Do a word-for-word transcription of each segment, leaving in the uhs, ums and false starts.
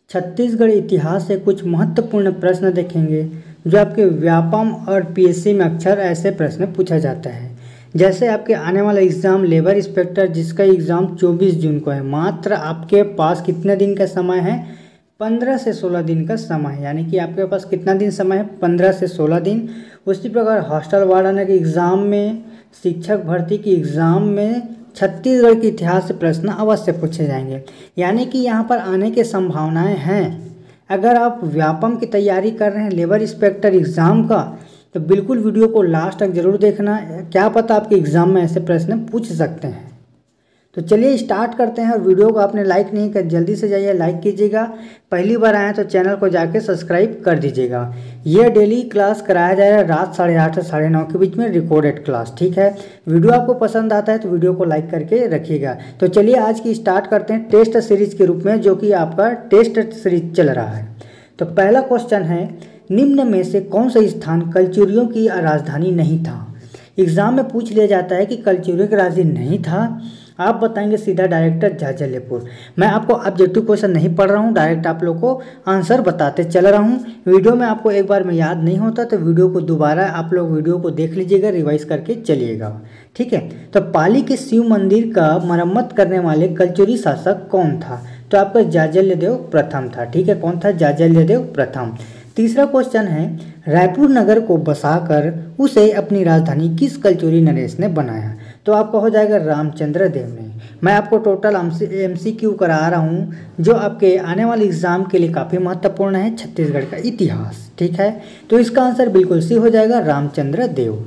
छत्तीसगढ़ इतिहास से कुछ महत्वपूर्ण प्रश्न देखेंगे जो आपके व्यापम और पीएससी में अक्सर ऐसे प्रश्न पूछा जाता है। जैसे आपके आने वाला एग्ज़ाम लेबर इंस्पेक्टर जिसका एग्ज़ाम चौबीस जून को है, मात्र आपके पास कितने दिन का समय है? पंद्रह से सोलह दिन का समय है, यानी कि आपके पास कितना दिन समय है? पंद्रह से सोलह दिन। उसी प्रकार हॉस्टल वार्डन के एग्ज़ाम में, शिक्षक भर्ती की एग्ज़ाम में छत्तीसगढ़ के इतिहास से प्रश्न अवश्य पूछे जाएंगे, यानी कि यहाँ पर आने की संभावनाएं हैं। अगर आप व्यापम की तैयारी कर रहे हैं लेबर इंस्पेक्टर एग्ज़ाम का, तो बिल्कुल वीडियो को लास्ट तक जरूर देखना, क्या पता आपके एग्ज़ाम में ऐसे प्रश्न पूछ सकते हैं। तो चलिए स्टार्ट करते हैं। और वीडियो को आपने लाइक नहीं कर, जल्दी से जाइए लाइक कीजिएगा। पहली बार आए तो चैनल को जाके सब्सक्राइब कर दीजिएगा। ये डेली क्लास कराया जाएगा रात साढ़े आठ से साढ़े नौ के बीच में, रिकॉर्डेड क्लास, ठीक है। वीडियो आपको पसंद आता है तो वीडियो को लाइक करके रखिएगा। तो चलिए आज की स्टार्ट करते हैं टेस्ट सीरीज के रूप में, जो कि आपका टेस्ट सीरीज चल रहा है। तो पहला क्वेश्चन है, निम्न में से कौन सा स्थान कलचुरियों की राजधानी नहीं था? एग्जाम में पूछ लिया जाता है कि कलचुरियों की राजधानी नहीं था, आप बताएंगे सीधा डायरेक्टर जाजलीपुर। मैं आपको ऑब्जेक्टिव क्वेश्चन नहीं पढ़ रहा हूँ, डायरेक्ट आप लोग को आंसर बताते चल रहा हूँ। वीडियो में आपको एक बार में याद नहीं होता तो वीडियो को दोबारा आप लोग वीडियो को देख लीजिएगा, रिवाइज करके चलिएगा, ठीक है। तो पाली के शिव मंदिर का मरम्मत करने वाले कलचुरी शासक कौन था? तो आपका जाजल्यदेव प्रथम था, ठीक है। कौन था? जाजल्यदेव प्रथम। तीसरा क्वेश्चन है, रायपुर नगर को बसाकर उसे अपनी राजधानी किस कलचुरी नरेश ने बनाया? तो आपका हो जाएगा रामचंद्र देव ने। मैं आपको टोटल एमसीक्यू करा रहा हूँ जो आपके आने वाले एग्जाम के लिए काफ़ी महत्वपूर्ण है, छत्तीसगढ़ का इतिहास, ठीक है। तो इसका आंसर बिल्कुल सी हो जाएगा रामचंद्र देव।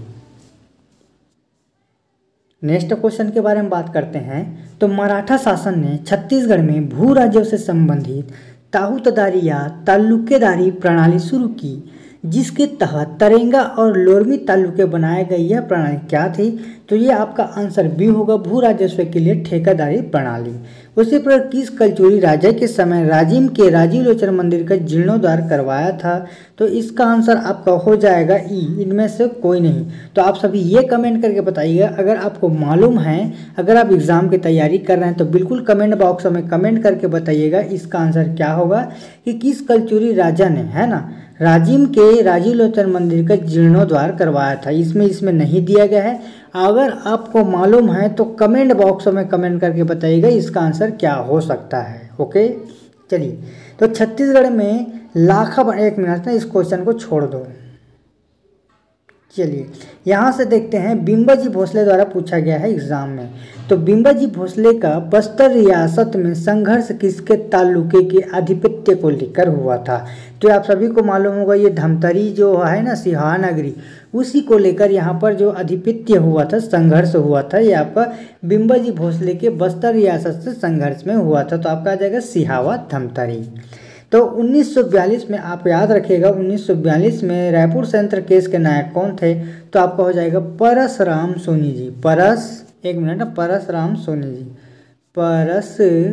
नेक्स्ट क्वेश्चन के बारे में बात करते हैं। तो मराठा शासन ने छत्तीसगढ़ में भू राज्यों से संबंधित ताहूतदारी या ताल्लुकेदारी प्रणाली शुरू की, जिसके तहत तरेंगा और लोरमी तालुके बनाए गए। यह प्रणाली क्या थी? तो ये आपका आंसर बी होगा, भू राजस्व के लिए ठेकेदारी प्रणाली। उसी प्रकार किस कलचुरी राजा के समय राजिम के राजीव लोचन मंदिर का जीर्णोद्धार करवाया था? तो इसका आंसर आपका हो जाएगा ई, इनमें से कोई नहीं। तो आप सभी ये कमेंट करके बताइएगा अगर आपको मालूम है, अगर आप एग्जाम की तैयारी कर रहे हैं तो बिल्कुल कमेंट बॉक्स में कमेंट करके बताइएगा इसका आंसर क्या होगा, कि किस कलचुरी राजा ने, है ना, राजिम के राजीव लोचन मंदिर का जीर्णोद्धार करवाया था। इसमें इसमें नहीं दिया गया है। अगर आपको मालूम है तो कमेंट बॉक्स में कमेंट करके बताइएगा इसका आंसर क्या हो सकता है, ओके। चलिए, तो छत्तीसगढ़ में लाखा, एक मिनट ना इस क्वेश्चन को छोड़ दो। चलिए यहाँ से देखते हैं, बिंबाजी भोसले द्वारा पूछा गया है एग्जाम में। तो बिंबाजी भोसले का बस्तर रियासत में संघर्ष किसके तालुके के आधिपत्य को लेकर हुआ था? तो आप सभी को मालूम होगा ये धमतरी जो है ना, सिहा नगरी, उसी को लेकर यहाँ पर जो आधिपत्य हुआ था, संघर्ष हुआ था, ये आपका बिंबाजी भोसले के बस्तर रियासत से संघर्ष में हुआ था। तो आपका आ जाएगा सिहावा धमतरी। तो उन्नीस सौ बयालीस में आप याद रखिएगा, उन्नीस सौ बयालीस में रायपुर संयंत्र केस के नायक कौन थे? तो आपका हो जाएगा परसराम सोनी जी। परस एक मिनट ना परसराम सोनी जी, परस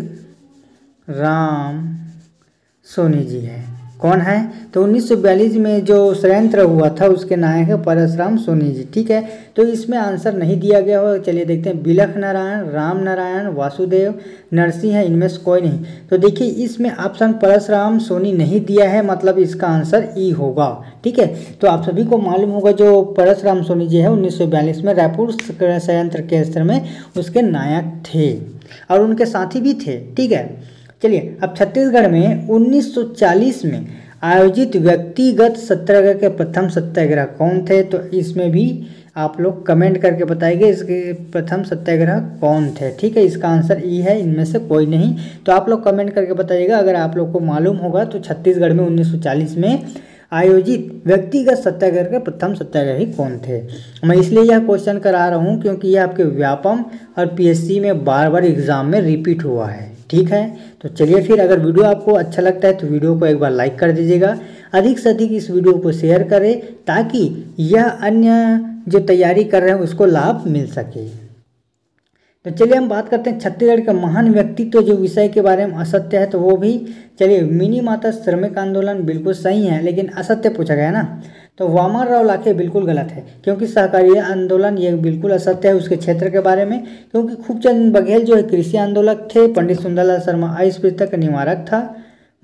राम सोनी जी है। कौन है? तो उन्नीस सौ बयालीस में जो षड्यंत्र हुआ था उसके नायक है परसराम सोनी जी, ठीक है। तो इसमें आंसर नहीं दिया गया हो। चलिए देखते हैं, बिलख नारायण, राम नारायण, वासुदेव, नरसिंह है, इनमें से कोई नहीं। तो देखिए इसमें ऑप्शन परसराम सोनी नहीं दिया है, मतलब इसका आंसर ई होगा, ठीक है। तो आप सभी को मालूम होगा जो परसराम सोनी जी है उन्नीस सौ बयालीस में रायपुर षड्यंत्र केस में उसके नायक थे और उनके साथी भी थे, ठीक है। चलिए, अब छत्तीसगढ़ में उन्नीस सौ चालीस में आयोजित व्यक्तिगत सत्याग्रह के प्रथम सत्याग्रह कौन थे? तो इसमें भी आप लोग कमेंट करके बताइए इसके प्रथम सत्याग्रह कौन थे, ठीक है। इसका आंसर ई है, इनमें से कोई नहीं। तो आप लोग कमेंट करके बताइएगा अगर आप लोग को मालूम होगा तो छत्तीसगढ़ में उन्नीस सौ चालीस में आयोजित व्यक्तिगत सत्याग्रह के प्रथम सत्याग्रही कौन थे। मैं इसलिए यह क्वेश्चन करा रहा हूँ क्योंकि यह आपके व्यापम और पीएससी में बार बार एग्जाम में रिपीट हुआ है, ठीक है। तो चलिए फिर, अगर वीडियो आपको अच्छा लगता है तो वीडियो को एक बार लाइक कर दीजिएगा, अधिक से अधिक इस वीडियो को शेयर करें ताकि यह अन्य जो तैयारी कर रहे हैं उसको लाभ मिल सके। तो चलिए हम बात करते हैं छत्तीसगढ़ का महान व्यक्तित्व जो विषय के बारे में असत्य है, तो वो भी चलिए, मिनी माता श्रमिक आंदोलन बिल्कुल सही है लेकिन असत्य पूछा गया ना। तो वामन राव लाखे बिल्कुल गलत है क्योंकि सहकारी आंदोलन ये बिल्कुल असत्य है उसके क्षेत्र के बारे में, क्योंकि खूबचंद बघेल जो है कृषि आंदोलक थे, पंडित सुंदरलाल शर्मा अस्पृश्यता का निवारक था,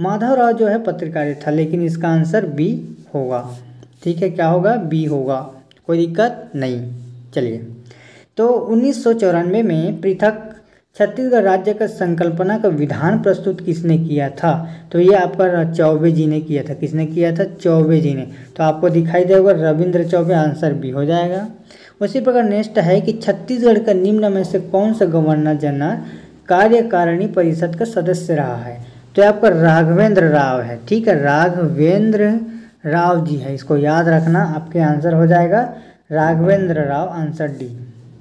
माधवराव जो है पत्रकारिता था, लेकिन इसका आंसर बी होगा। ठीक है, क्या होगा? बी होगा, कोई दिक्कत नहीं। चलिए, तो उन्नीस सौ चौरानवे में पृथक छत्तीसगढ़ राज्य का संकल्पना का विधान प्रस्तुत किसने किया था? तो ये आपका चौबे जी ने किया था। किसने किया था? चौबे जी ने। तो आपको दिखाई देगा रविंद्र चौबे, आंसर बी हो जाएगा। उसी प्रकार नेक्स्ट है कि छत्तीसगढ़ का निम्न में से कौन सा गवर्नर जनरल कार्यकारिणी परिषद का सदस्य रहा है? तो आपका राघवेंद्र राव है। ठीक है, राघवेंद्र राव जी है, इसको याद रखना, आपके आंसर हो जाएगा राघवेंद्र राव, आंसर डी।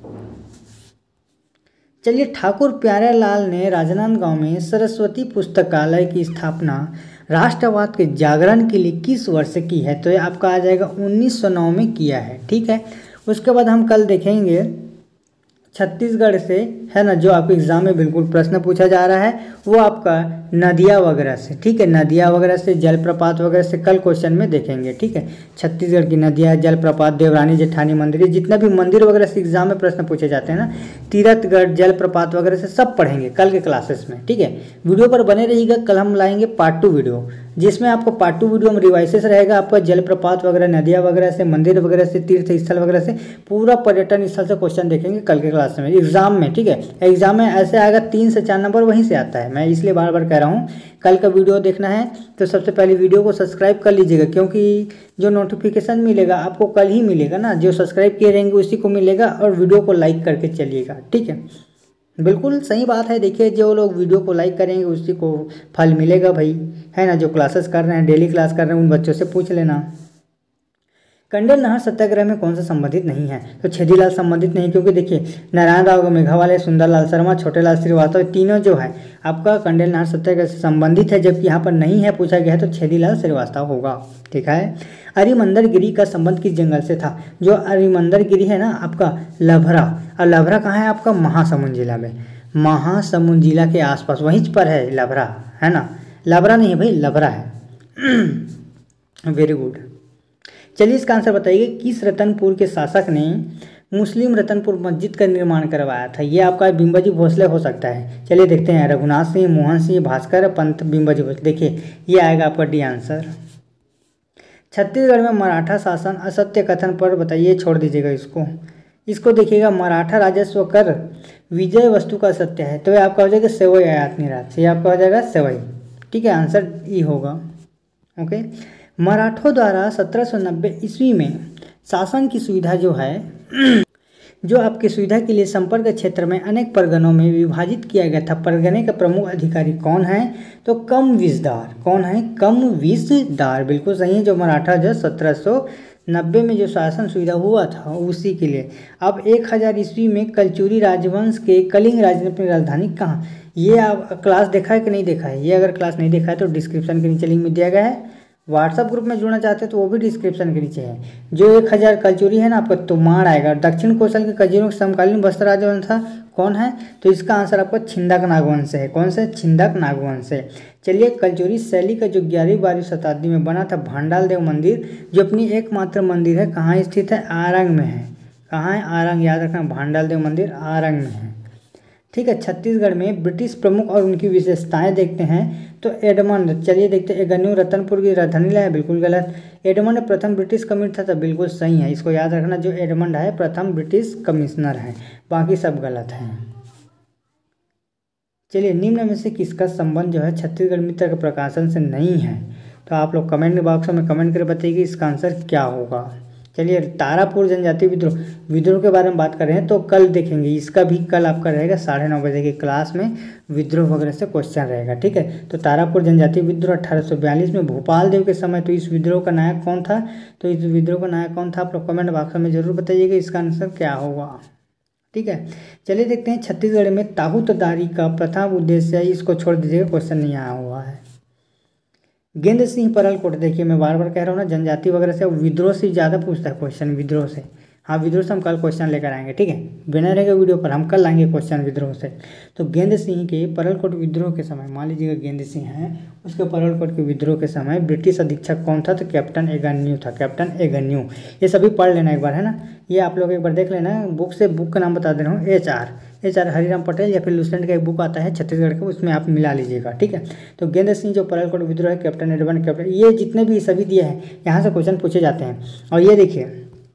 चलिए, ठाकुर प्यारेलाल ने राजनांदगांव में सरस्वती पुस्तकालय की स्थापना राष्ट्रवाद के जागरण के लिए किस वर्ष की है? तो ये आपका आ जाएगा उन्नीस सौ नौ में किया है। ठीक है, उसके बाद हम कल देखेंगे छत्तीसगढ़ से, है ना, जो आपके एग्जाम में बिल्कुल प्रश्न पूछा जा रहा है वो आपका नदियाँ वगैरह से। ठीक है, नदियाँ वगैरह से, जलप्रपात वगैरह से कल क्वेश्चन में देखेंगे। ठीक है, छत्तीसगढ़ की नदियाँ, जलप्रपात, देवरानी जेठानी मंदिर, जितना भी मंदिर वगैरह से एग्जाम में प्रश्न पूछे जाते हैं ना, तीरथगढ़, जलप्रपात वगैरह से सब पढ़ेंगे कल के क्लासेस में। ठीक है, वीडियो पर बने रहिएगा। कल हम लाएंगे पार्ट टू वीडियो, जिसमें आपको पार्ट टू वीडियो में रिवाइसेस रहेगा आपका जलप्रपात वगैरह, नदियाँ वगैरह से, मंदिर वगैरह से, तीर्थ स्थल वगैरह से, पूरा पर्यटन स्थल से क्वेश्चन देखेंगे कल के क्लास में एग्जाम में। ठीक है, एग्जाम में ऐसे आएगा तीन से चार नंबर वहीं से आता है, मैं इसलिए बार बार कह रहा हूँ कल का वीडियो देखना है तो सबसे पहले वीडियो को सब्सक्राइब कर लीजिएगा, क्योंकि जो नोटिफिकेशन मिलेगा आपको कल ही मिलेगा ना, जो सब्सक्राइब किए रहेंगे उसी को मिलेगा, और वीडियो को लाइक करके चलिएगा। ठीक है, बिल्कुल सही बात है। देखिए, जो लोग वीडियो को लाइक करेंगे उसी को फल मिलेगा भाई, है ना। जो क्लासेस कर रहे हैं, डेली क्लास कर रहे हैं, उन बच्चों से पूछ लेना। कंडेल नहर सत्याग्रह में कौन सा संबंधित नहीं है? तो छेदीलाल संबंधित नहीं, क्योंकि देखिए नारायण राव मेघावाले, सुंदरलाल शर्मा, छोटेलाल श्रीवास्तव, तीनों जो है आपका कंडेल नहर सत्याग्रह से संबंधित है, जबकि यहाँ पर नहीं है पूछा गया है, तो छेदीलाल श्रीवास्तव होगा। ठीक है, अरिमंदर गिरी का संबंध किस जंगल से था? जो अरिमंदर गिरी है ना आपका लभरा, और लभरा कहाँ है आपका? महासमुंद जिला में, महासमुंद जिला के आसपास वहीं पर है लभरा, है ना। लभरा नहीं है भाई, लभरा है। Very good. चलिए, इसका आंसर बताइए, किस रतनपुर के शासक ने मुस्लिम रतनपुर मस्जिद का निर्माण करवाया था? ये आपका बिंबाजी भोसले हो सकता है। चलिए देखते हैं, रघुनाथ सिंह, मोहन सिंह, भास्कर, पंत, बिंबाजी भोसले। देखिए, ये आएगा आपका डी आंसर। छत्तीसगढ़ में मराठा शासन असत्य कथन पर बताइए, छोड़ दीजिएगा इसको। इसको देखिएगा, मराठा राजस्व कर विजय वस्तु का सत्य है, तो ये आपका हो जाएगा सेवई आयात निर्यात, ये आपका हो जाएगा सेवई। ठीक है, आंसर ई होगा। ओके, मराठों द्वारा सत्रह सौ नब्बे ईस्वी में शासन की सुविधा जो है जो आपकी सुविधा के लिए संपर्क क्षेत्र में अनेक परगनों में विभाजित किया गया था। परगने का प्रमुख अधिकारी कौन है? तो कम विजदार। कौन है? कम विजदार, बिल्कुल सही है। जो मराठा जो सत्रह सौ नब्बे में जो शासन सुविधा हुआ था उसी के लिए। अब एक हज़ार ईस्वी में कलचुरी राजवंश के कलिंग राज ने अपनी राजधानी कहाँ? ये आप क्लास देखा है कि नहीं देखा है? ये अगर क्लास नहीं देखा है तो डिस्क्रिप्शन के नीचे लिंक में दिया गया है। व्हाट्सअप ग्रुप में जुड़ना चाहते हैं तो वो भी डिस्क्रिप्शन के नीचे है। जो एक हज़ार कलचुरी है ना आपका तोमार आएगा। दक्षिण कौशल के कजीरों के समकालीन बस्तर राजवंश था, कौन है? तो इसका आंसर आपका छिंदक नागवंश है। कौन से? छिंदक नागवंश है। चलिए, कलचुरी शैली का जो ग्यारहवीं बारहवीं शताब्दी में बना था भांडाल देव मंदिर, जो अपनी एकमात्र मंदिर है, कहाँ स्थित है? आरंग में है। कहाँ है? आरंग, याद रखना, भांडाल देव मंदिर आरंग में है। ठीक है, छत्तीसगढ़ में ब्रिटिश प्रमुख और उनकी विशेषताएं देखते हैं तो एडमंड, चलिए देखते हैं, एगन्यू रतनपुर की राजधानी लाया, बिल्कुल गलत। एडमंड प्रथम ब्रिटिश कमिश्नर था, बिल्कुल सही है। इसको याद रखना, जो एडमंड है प्रथम ब्रिटिश कमिश्नर है, बाकी सब गलत हैं। चलिए, निम्न में से किसका संबंध जो है छत्तीसगढ़ मित्र के प्रकाशन से नहीं है? तो आप लोग कमेंट बॉक्स में कमेंट कर बताइए इसका आंसर क्या होगा। चलिए, तारापुर जनजाति विद्रोह विद्रोह के बारे में बात कर रहे हैं तो कल देखेंगे, इसका भी कल आपका रहेगा साढ़े नौ बजे की क्लास में, विद्रोह वगैरह से क्वेश्चन रहेगा। ठीक है, तो तारापुर जनजाति विद्रोह अठारह सौ बयालीस में भोपाल देव के समय, तो इस विद्रोह का नायक कौन था? तो इस विद्रोह का नायक कौन था? आप लोग कमेंट बॉक्स में जरूर बताइएगा इसका आंसर क्या होगा। ठीक है, चलिए देखते हैं, छत्तीसगढ़ में ताहूतदारी का प्रथम उद्देश्य है, इसको छोड़ दीजिएगा, क्वेश्चन नहीं आया हुआ है। गेंद सिंह परलकोट, देखिए मैं बार बार कह रहा हूँ ना, जनजाति वगैरह से विद्रोह से ज़्यादा पूछता है क्वेश्चन, विद्रोह से। हाँ, विद्रोह से हम कल क्वेश्चन लेकर आएंगे, ठीक है। बने रहेगा वीडियो पर, हम कल लाएंगे क्वेश्चन विद्रोह से। तो गेंद सिंह के परलकोट विद्रोह के समय, मान लीजिएगा गेंद सिंह है, उसके परलकोट के विद्रोह के समय ब्रिटिश अधीक्षक कौन था? तो कैप्टन एगन्यू था, कैप्टन एगन्यू। ये सभी पढ़ लेना एक बार, है ना। ये आप लोग एक बार देख लेना, बुक से बुक का नाम बता दे रहा हूँ, H R H R Hariram Patel या फिर लुसेंट का एक बुक आता है छत्तीसगढ़ का, उसमें आप मिला लीजिएगा, ठीक है। तो गेंद सिंह जो परलकोट विद्रोह है, कैप्टन एडवर्ड कैप्टन, ये जितने भी सभी दिए हैं यहाँ से क्वेश्चन पूछे जाते हैं। और ये देखिए,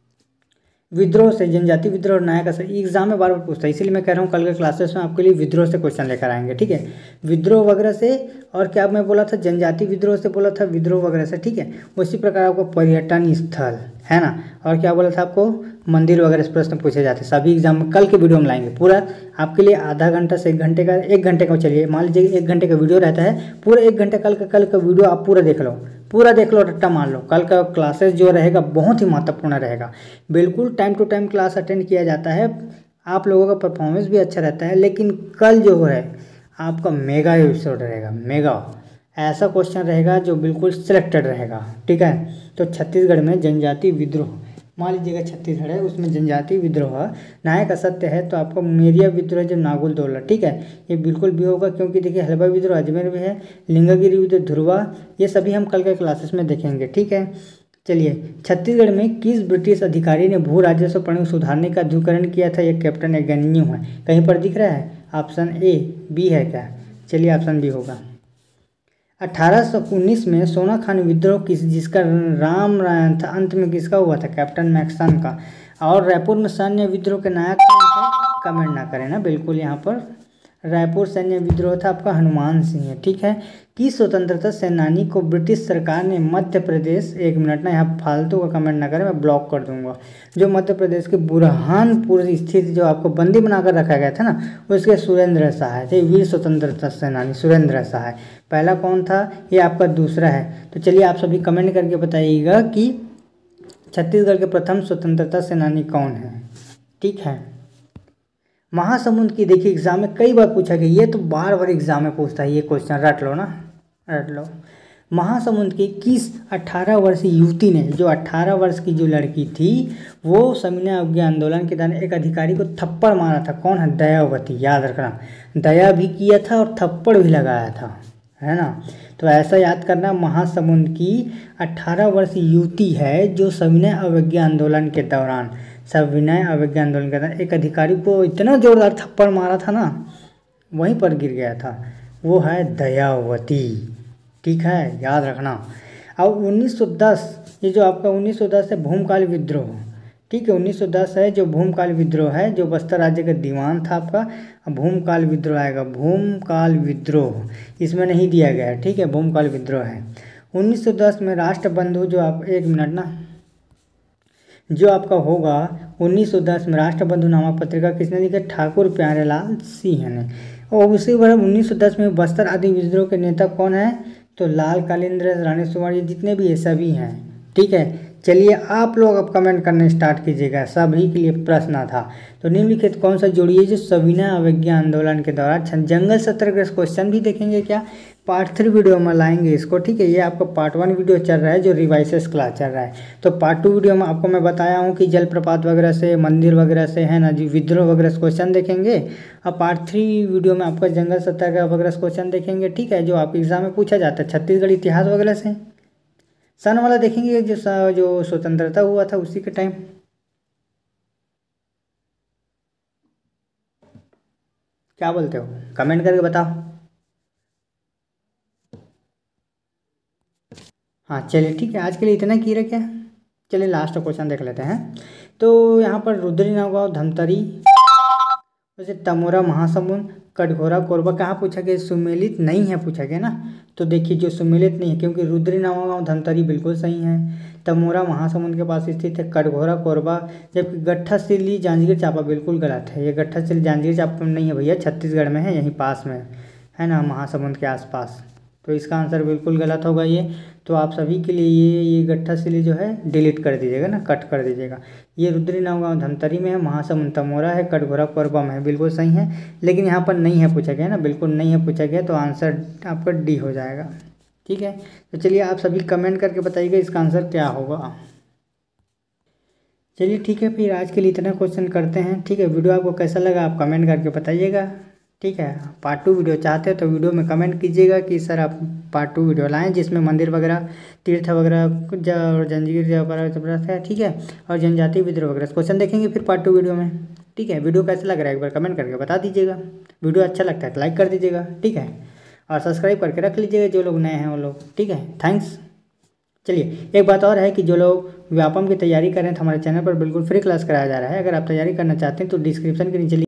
विद्रोह से जनजाति विद्रोह और नायक असर एग्जाम में बार बार पूछता है, इसीलिए मैं कह रहा हूँ कल के क्लासेस में आपके लिए विद्रोह से क्वेश्चन लेकर आएंगे, ठीक है। विद्रोह वगैरह से, और क्या मैं बोला था, जनजाति विद्रोह से बोला था, विद्रोह वगैरह से, ठीक है। उसी प्रकार आपको पर्यटन स्थल, है ना, और क्या बोला था आपको, मंदिर वगैरह से प्रश्न पूछे जाते हैं। सभी एग्जाम में कल के वीडियो में लाएंगे, पूरा आपके लिए आधा घंटा से एक घंटे का, एक घंटे का चलिए मान लीजिए एक घंटे का वीडियो रहता है, पूरा एक घंटे कल का कल का वीडियो आप पूरा देख लो, पूरा देख लो, रट्टा मान लो। कल का क्लासेस जो रहेगा बहुत ही महत्वपूर्ण रहेगा, बिल्कुल time to time class attend किया जाता है, आप लोगों का परफॉर्मेंस भी अच्छा रहता है। लेकिन कल जो है आपका मेगा एपिसोड रहेगा, मेगा ऐसा क्वेश्चन रहेगा जो बिल्कुल सिलेक्टेड रहेगा, ठीक है। तो छत्तीसगढ़ में जनजाति विद्रोह, मान लीजिएगा छत्तीसगढ़ है, उसमें जनजाति विद्रोह नायक असत्य है, तो आपको मेरिया विद्रोह जो नागुल दौला, ठीक है, ये बिल्कुल भी होगा, क्योंकि देखिए हलबा विद्रोह अजमेर में है, लिंगागिरी विद्रोह ध्रुवा, ये सभी हम कल के क्लासेस में देखेंगे, ठीक है। चलिए, छत्तीसगढ़ में किस ब्रिटिश अधिकारी ने भू राजस्व प्रणाली सुधारने का अधिकरण किया था? ये कैप्टन एगन्यू है। कहीं पर दिख रहा है? ऑप्शन ए बी है क्या? चलिए ऑप्शन बी होगा। अठारह सौ उन्नीस में सोना खान विद्रोह किस जिसका राम रायन था, अंत में किसका हुआ था? कैप्टन मैक्सन का। और रायपुर में सैन्य विद्रोह के नायक कौन थे? कमेंट ना करें ना, बिल्कुल यहाँ पर रायपुर सैन्य विद्रोह था आपका हनुमान सिंह है, ठीक है। किस स्वतंत्रता सेनानी को ब्रिटिश सरकार ने मध्य प्रदेश, एक मिनट ना, यहाँ फालतू का कमेंट ना करें, मैं ब्लॉक कर दूंगा। जो मध्य प्रदेश के बुरहानपुर स्थित जो आपको बंदी बनाकर रखा गया था ना, उसके सुरेंद्र सहाय थे, वीर स्वतंत्रता सेनानी सुरेंद्र सहाय। पहला कौन था? ये आपका दूसरा है। तो चलिए आप सभी कमेंट करके बताइएगा कि छत्तीसगढ़ के प्रथम स्वतंत्रता सेनानी कौन है, ठीक है। महासमुंद की, देखिए एग्जाम में कई बार पूछा गया, ये तो बार बार एग्जाम में पूछता है ये क्वेश्चन, रट लो ना, रट लो। महासमुंद की किस अठारह वर्षीय युवती ने, जो अठारह वर्ष की जो लड़की थी, वो सविनय अवज्ञा आंदोलन के दौरान एक अधिकारी को थप्पड़ मारा था? कौन है? दयावती, याद रखना, दया भी किया था और थप्पड़ भी लगाया था, है ना। तो ऐसा याद करना, महासमुंद की अठारह वर्षीय युवती है जो सविनय अवज्ञा आंदोलन के दौरान सविनय अवज्ञा आंदोलन के दौरान एक अधिकारी को इतना जोरदार थप्पड़ मारा था ना, वहीं पर गिर गया था, वो है दयावती, ठीक है, याद रखना। अब उन्नीस सौ दस, ये जो आपका उन्नीस सौ दस है भूमकाल विद्रोह, ठीक है, उन्नीस सौ दस है जो भूमकाल विद्रोह है, जो बस्तर राज्य का दीवान था आपका, भूमकाल विद्रोह आएगा, भूमकाल विद्रोह इसमें नहीं दिया गया है, ठीक है, भूमकाल विद्रोह है। उन्नीस सौ दस में राष्ट्रबंधु जो आप, एक मिनट ना, जो आपका होगा उन्नीस सौ दस में राष्ट्रबंधु नामक पत्रिका किसने लिखी? ठाकुर प्यारेलाल सिंह ने। और उसी बार उन्नीस सौ दस में बस्तर आदि विद्रोह के नेता कौन है? तो लाल कालिंद्र, रानी सुवार, ये जितने भी ये सभी हैं, ठीक है। चलिए आप लोग अब कमेंट करने स्टार्ट कीजिएगा, सभी के लिए प्रश्न था। तो निम्नलिखित कौन सा जोड़िए जो सविनय अवज्ञा आंदोलन के दौरान जंगल सत्याग्रह क्वेश्चन भी देखेंगे क्या? पार्ट थ्री वीडियो में लाएंगे इसको, ठीक है। ये आपका पार्ट वन वीडियो चल रहा है जो रिवाइसेस क्लास चल रहा है, तो पार्ट टू वीडियो में आपको मैं बताया हूँ कि जलप्रपात वगैरह से, मंदिर वगैरह से, है ना जी, विद्रोह वगैरह से क्वेश्चन देखेंगे। अब पार्ट थ्री वीडियो में आपका जंगल सत्याग्रह वगैरह से क्वेश्चन देखेंगे, ठीक है, जो आप एग्जाम में पूछा जाता है, छत्तीसगढ़ इतिहास वगैरह से। सन वाला देखेंगे जो जो स्वतंत्रता हुआ था उसी के टाइम। क्या बोलते हो? कमेंट करके बताओ। हाँ चलिए ठीक है, आज के लिए इतना की रखे। चलिए लास्ट क्वेश्चन देख लेते हैं। तो यहाँ पर रुद्री नौगांव, धमतरी, वैसे तमोरा, महासमुंद, कटघोरा, कोरबा कहाँ पूछा गया? सुमेलित नहीं है पूछा गया ना। तो देखिए जो सुमेलित नहीं है, क्योंकि रुद्री नौगांव, धमतरी बिल्कुल सही है, तमोरा महासमुंद के पास स्थित है, कटघोरा, कोरबा, जबकि गट्ठा सिल्ली, जांजगीर चांपा बिल्कुल गलत है। ये गट्ठा सिल्ली जांजगीर चांपा में नहीं है भैया, छत्तीसगढ़ में है, यहीं पास में है ना, महासमुंद के आसपास। तो इसका आंसर बिल्कुल गलत होगा ये। तो आप सभी के लिए ये ये गट्ठा सिल्ली जो है डिलीट कर दीजिएगा ना, कट कर दीजिएगा। ये रुद्री नौगांव धमतरी में है, महासमुंद तमोरा है, कटघोरा कोरबा में है, बिल्कुल सही है। लेकिन यहाँ पर नहीं है पूछा गया ना, बिल्कुल नहीं है पूछा गया, तो आंसर आपका डी हो जाएगा। ठीक है, तो चलिए आप सभी कमेंट करके बताइएगा इसका आंसर क्या होगा। चलिए ठीक है, फिर आज के लिए इतना क्वेश्चन करते हैं। ठीक है, वीडियो आपको कैसा लगा आप कमेंट करके बताइएगा। ठीक है, पार्ट टू वीडियो चाहते हो तो वीडियो में कमेंट कीजिएगा कि सर आप पार्ट टू वीडियो लाएं जिसमें मंदिर वगैरह, तीर्थ वगैरह और जंजीर वगैरह है। ठीक है, और जनजातीय विद्रोह वगैरह क्वेश्चन देखेंगे फिर पार्ट टू वीडियो में। ठीक है, वीडियो कैसा लग रहा है एक बार कमेंट करके बता दीजिएगा। वीडियो अच्छा लगता है तो लाइक कर दीजिएगा। ठीक है, और सब्सक्राइब करके रख लीजिएगा जो लोग नए हैं वो लोग। ठीक है, थैंक्स। चलिए, एक बात और है कि जो लोग व्यापम की तैयारी कर रहे हैं तो हमारे चैनल पर बिल्कुल फ्री क्लास कराया जा रहा है। अगर आप तैयारी करना चाहते हैं तो डिस्क्रिप्शन के नीचे